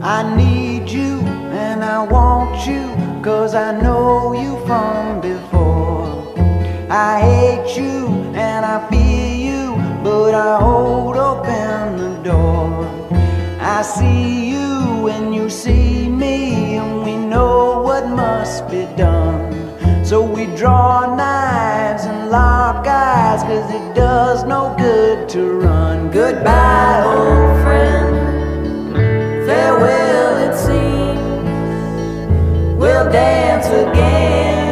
I need you and I want you, 'cause I know you from before. I hate you and I fear you, but I hold open the door. I see you when you see me, and we know what must be done. So we draw knives and lock eyes, 'cause it does no good to run. Goodbye, old friend, farewell it seems. We'll dance again